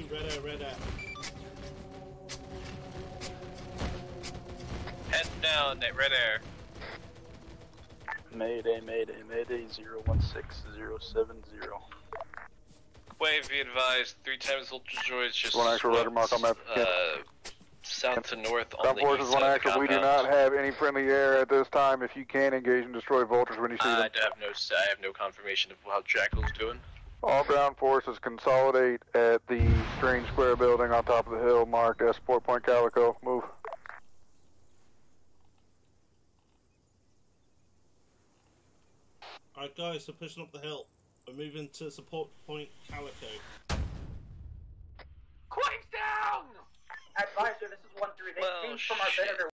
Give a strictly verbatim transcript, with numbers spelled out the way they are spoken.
red air, red air. Head down at red air. Mayday, mayday, mayday, zero one six zero seven zero. Wave, be advised, three times voltage droids just One actual swept, radar mark on map. uh, south to north on Ground the forces, east one side of the actual. We do compound. not have any friendly air at this time. If you can engage and destroy Vultures when you see I them. have no, I have no confirmation of how Jackal's doing. All ground forces consolidate at the Strange Square building on top of the hill marked as Sport Point Calico. Move. Alright guys, we're pushing up the hill. We're moving to support point Calico. Quakes down! Advisor, this is one three. They Well, came from our shit. Venator